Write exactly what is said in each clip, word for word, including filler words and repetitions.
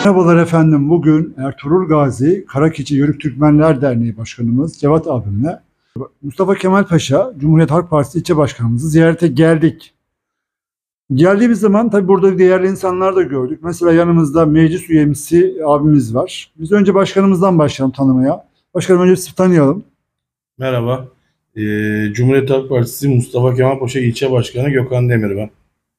Merhabalar efendim. Bugün Ertuğrul Gazi Karakeçi Yörük Türkmenler Derneği Başkanımız Cevat abimle Mustafa Kemal Paşa Cumhuriyet Halk Partisi ilçe başkanımızı ziyarete geldik. Geldiğimiz zaman tabii burada değerli insanlar da gördük. Mesela yanımızda meclis üyemsi abimiz var. Biz önce başkanımızdan başlayalım tanımaya. Başkanım önce sizi tanıyalım. Merhaba. Ee, Cumhuriyet Halk Partisi Mustafa Kemal Paşa İlçe Başkanı Gökhan Demir ben.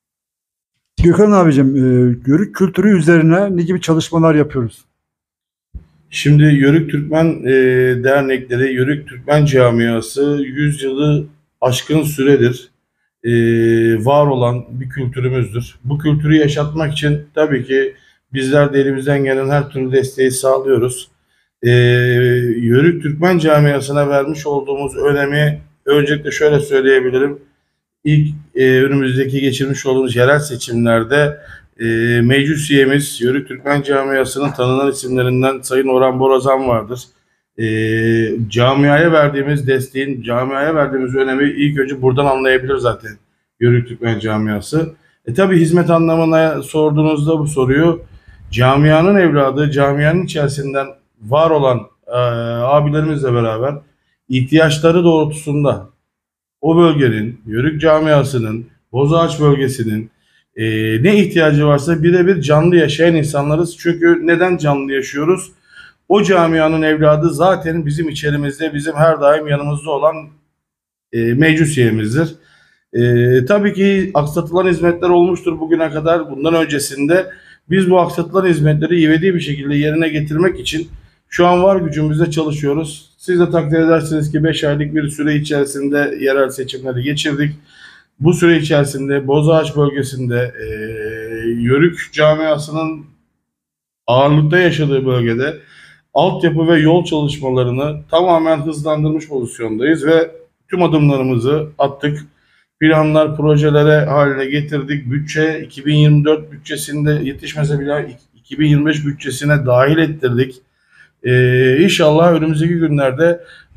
Gökhan abicim, e, Yörük kültürü üzerine ne gibi çalışmalar yapıyoruz? Şimdi Yörük Türkmen e, dernekleri, Yörük Türkmen camiası yüz yılı aşkın süredir e, var olan bir kültürümüzdür. Bu kültürü yaşatmak için tabii ki bizler de elimizden gelen her türlü desteği sağlıyoruz. E, Yörük Türkmen camiasına vermiş olduğumuz önemi öncelikle şöyle söyleyebilirim. İlk e, önümüzdeki geçirmiş olduğumuz yerel seçimlerde e, meclis üyemiz Yörük Türkmen Camiası'nın tanınan isimlerinden Sayın Orhan Borazan vardır. E, camiaya verdiğimiz desteğin, camiaya verdiğimiz önemi ilk önce buradan anlayabilir zaten Yörük Türkmen Camiası. E tabi hizmet anlamına sorduğunuzda bu soruyu camianın evladı, camianın içerisinden var olan e, abilerimizle beraber ihtiyaçları doğrultusunda o bölgenin, Yörük camiasının, Bozağaç bölgesinin e, ne ihtiyacı varsa birebir canlı yaşayan insanlarız. Çünkü neden canlı yaşıyoruz? O camianın evladı zaten bizim içerimizde, bizim her daim yanımızda olan e, meclis üyemizdir. E, tabii ki aksatılan hizmetler olmuştur bugüne kadar. Bundan öncesinde biz bu aksatılan hizmetleri ivedi bir şekilde yerine getirmek için şu an var gücümüzle çalışıyoruz. Siz de takdir edersiniz ki beş aylık bir süre içerisinde yerel seçimleri geçirdik. Bu süre içerisinde Bozağaç bölgesinde e, Yörük camiasının ağırlıkta yaşadığı bölgede altyapı ve yol çalışmalarını tamamen hızlandırmış pozisyondayız ve tüm adımlarımızı attık. Planlar, projelere haline getirdik. Bütçe iki bin yirmi dört bütçesinde yetişmese bile iki bin yirmi beş bütçesine dahil ettirdik. Ee, inşallah önümüzdeki günlerde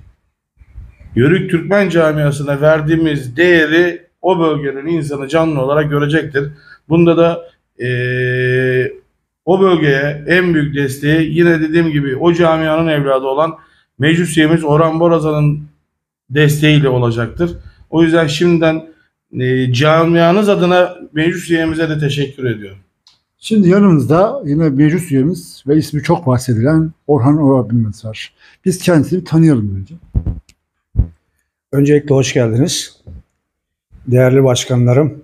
Yörük Türkmen camiasına verdiğimiz değeri o bölgenin insanı canlı olarak görecektir. Bunda da ee, o bölgeye en büyük desteği yine dediğim gibi o camianın evladı olan meclis üyemiz Orhan Borazan'ın desteğiyle olacaktır. O yüzden şimdiden e, camianız adına meclis üyemize de teşekkür ediyorum. Şimdi yanımızda yine meclis üyemiz ve ismi çok bahsedilen Orhan abimiz var. Biz kendisini bir tanıyalım önce. Öncelikle hoş geldiniz. Değerli başkanlarım,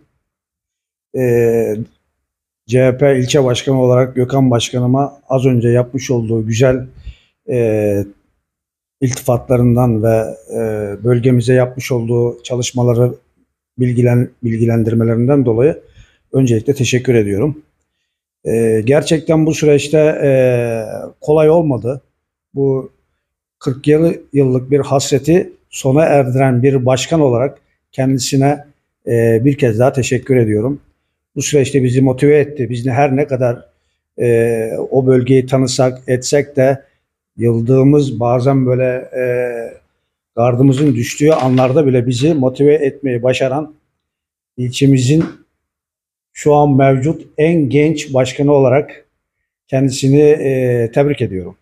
ee, C H P ilçe başkanı olarak Gökhan Başkanıma az önce yapmış olduğu güzel e, iltifatlarından ve e, bölgemize yapmış olduğu çalışmaları bilgilen, bilgilendirmelerinden dolayı öncelikle teşekkür ediyorum. E, gerçekten bu süreçte e, kolay olmadı. Bu kırk yıllık bir hasreti sona erdiren bir başkan olarak kendisine e, bir kez daha teşekkür ediyorum. Bu süreçte bizi motive etti. Biz ne her ne kadar e, o bölgeyi tanısak etsek de yıldığımız bazen böyle e, gardımızın düştüğü anlarda bile bizi motive etmeyi başaran ilçemizin şu an mevcut en genç başkanı olarak kendisini e, tebrik ediyorum.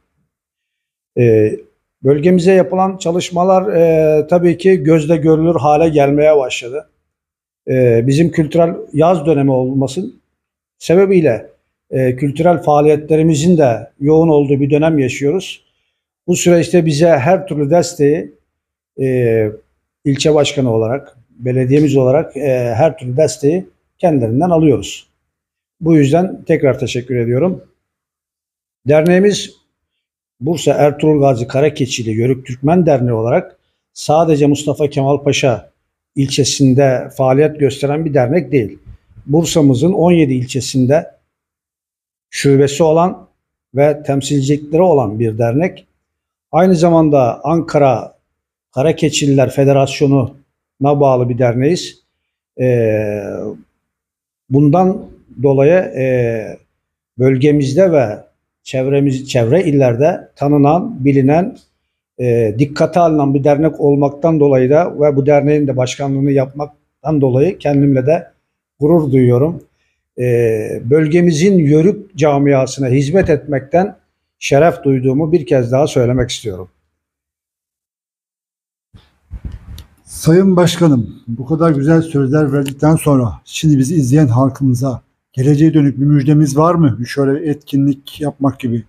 E, bölgemize yapılan çalışmalar e, tabii ki gözle görülür hale gelmeye başladı. E, bizim kültürel yaz dönemi olması sebebiyle e, kültürel faaliyetlerimizin de yoğun olduğu bir dönem yaşıyoruz. Bu süreçte bize her türlü desteği e, ilçe başkanı olarak, belediyemiz olarak e, her türlü desteği kendilerinden alıyoruz. Bu yüzden tekrar teşekkür ediyorum. Derneğimiz Bursa Ertuğrul Gazi Karakeçili Yörük Türkmen Derneği olarak sadece Mustafa Kemal Paşa ilçesinde faaliyet gösteren bir dernek değil. Bursa'mızın on yedi ilçesinde şubesi olan ve temsilcilikleri olan bir dernek. Aynı zamanda Ankara Karakeçililer Federasyonu'na bağlı bir derneğiz. Ee, bundan dolayı e, bölgemizde ve çevremiz, çevre illerde tanınan, bilinen, e, dikkate alınan bir dernek olmaktan dolayı da ve bu derneğin de başkanlığını yapmaktan dolayı kendimle de gurur duyuyorum. e, bölgemizin Yörük camiasına hizmet etmekten şeref duyduğumu bir kez daha söylemek istiyorum. Sayın Başkanım, bu kadar güzel sözler verdikten sonra şimdi bizi izleyen halkımıza geleceğe dönük bir müjdemiz var mı? Şöyle bir etkinlik yapmak gibi.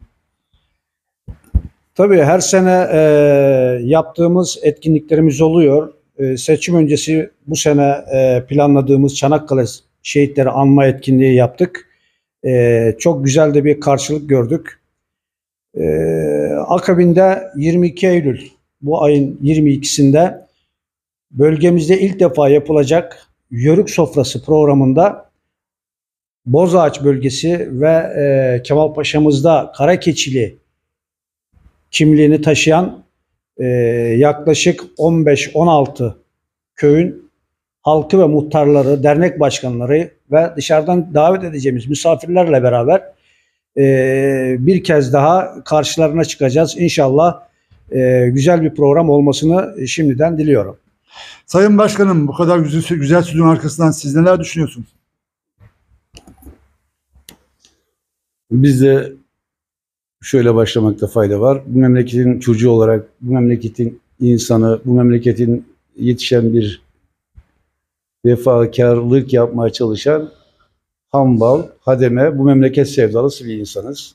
Tabii her sene e, yaptığımız etkinliklerimiz oluyor. E, seçim öncesi bu sene e, planladığımız Çanakkale Şehitleri Anma etkinliği yaptık. E, çok güzel de bir karşılık gördük. E, akabinde yirmi iki Eylül, bu ayın yirmi ikisinde bölgemizde ilk defa yapılacak Yörük Sofrası programında Bozağaç bölgesi ve e, Kemalpaşa'mızda Karakeçili kimliğini taşıyan e, yaklaşık on beş on altı köyün halkı ve muhtarları, dernek başkanları ve dışarıdan davet edeceğimiz misafirlerle beraber e, bir kez daha karşılarına çıkacağız. İnşallah e, güzel bir program olmasını şimdiden diliyorum. Sayın Başkanım, bu kadar güzel, güzel sözün arkasından siz neler düşünüyorsunuz? Biz de şöyle başlamakta fayda var. Bu memleketin çocuğu olarak, bu memleketin insanı, bu memleketin yetişen bir vefakarlık yapmaya çalışan hambal, hademe, bu memleket sevdalısı bir insanız.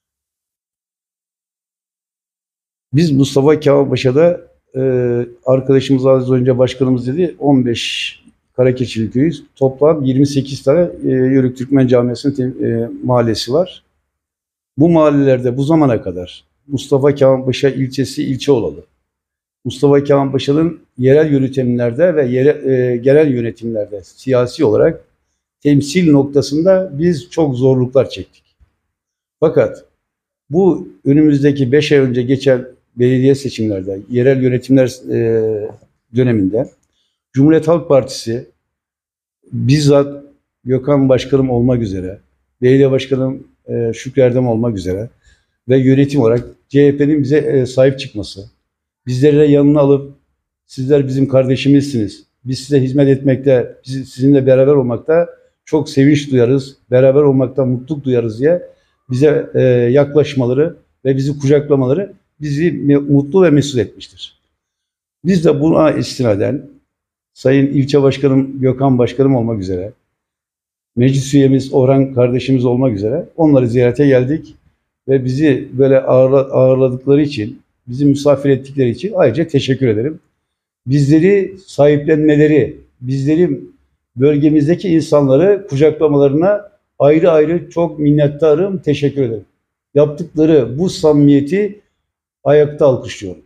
Biz Mustafa Kemal Paşa'da e, arkadaşımız az önce başkanımız dedi, on beş Karakeçili köyüz. Toplam yirmi sekiz tane e, Yörük Türkmen Camiası'nın e, mahallesi var. Bu mahallelerde bu zamana kadar Mustafa Kemal Paşa ilçesi ilçe olalı. Mustafa Kemal Paşa'nın yerel yönetimlerde ve yere, e, genel yönetimlerde siyasi olarak temsil noktasında biz çok zorluklar çektik. Fakat bu önümüzdeki beş ay önce geçen belediye seçimlerde, yerel yönetimler e, döneminde Cumhuriyet Halk Partisi bizzat Gökhan Başkanım olmak üzere, belediye başkanım e, Şükrü Erdem olmak üzere ve yönetim olarak C H P'nin bize e, sahip çıkması, bizleri de yanına alıp sizler bizim kardeşimizsiniz, biz size hizmet etmekte, biz, sizinle beraber olmakta çok sevinç duyarız, beraber olmaktan mutluluk duyarız diye bize e, yaklaşmaları ve bizi kucaklamaları bizi mutlu ve mesut etmiştir. Biz de buna istinaden Sayın İlçe Başkanım Gökhan Başkanım olmak üzere, meclis üyemiz Orhan kardeşimiz olmak üzere onları ziyarete geldik ve bizi böyle ağırla, ağırladıkları için, bizi misafir ettikleri için ayrıca teşekkür ederim. Bizleri sahiplenmeleri, bizleri bölgemizdeki insanları kucaklamalarına ayrı ayrı çok minnettarım, teşekkür ederim. Yaptıkları bu samimiyeti ayakta alkışlıyorum.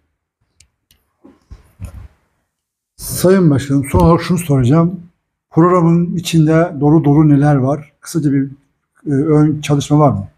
Sayın Başkanım, son olarak şunu soracağım. Programın içinde dolu dolu neler var? Kısaca bir e, ön çalışma var mı?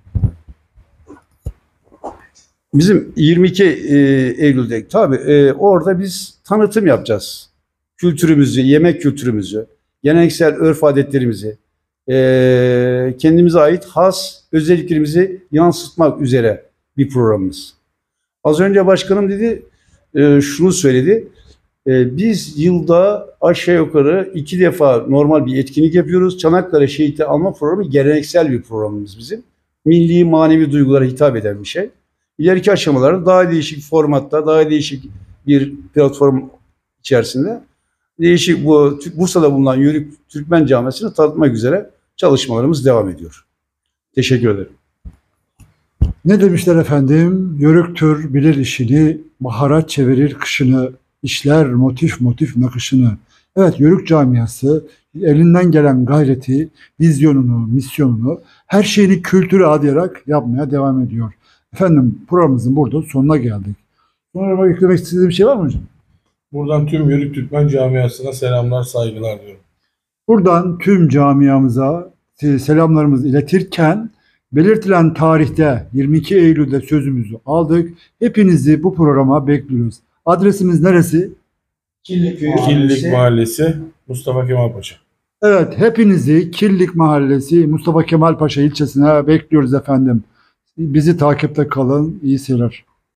Bizim yirmi iki e, Eylül'de tabii e, orada biz tanıtım yapacağız. Kültürümüzü, yemek kültürümüzü, geleneksel örf adetlerimizi, e, kendimize ait has özelliklerimizi yansıtmak üzere bir programımız. Az önce başkanım dedi, e, şunu söyledi. E, biz yılda aşağı yukarı iki defa normal bir etkinlik yapıyoruz. Çanakkale Şehit'i Anma programı geleneksel bir programımız bizim. Milli manevi duygulara hitap eden bir şey. İleriki aşamalarda daha değişik formatta, daha değişik bir platform içerisinde değişik bu Bursa'da bulunan Yörük Türkmen Camiası'nı tanıtmak üzere çalışmalarımız devam ediyor. Teşekkür ederim. Ne demişler efendim? Yörüktür bilir işini, bahara çevirir kışını, işler motif motif nakışını. Evet, Yörük camiası elinden gelen gayreti, vizyonunu, misyonunu, her şeyini kültüre adayarak yapmaya devam ediyor. Efendim, programımızın burada sonuna geldik. Sonra eklemek istediğim bir şey var mı hocam? Buradan tüm Yörük Türkmen camiasına selamlar, saygılar diyorum. Buradan tüm camiamıza selamlarımızı iletirken belirtilen tarihte yirmi iki Eylül'de sözümüzü aldık. Hepinizi bu programa bekliyoruz. Adresimiz neresi? Killikköy Killik Mahallesi, Mustafa Kemal Paşa. Evet, hepinizi Killik Mahallesi, Mustafa Kemal Paşa ilçesine bekliyoruz efendim. Bizi takipte kalın. İyi seyirler.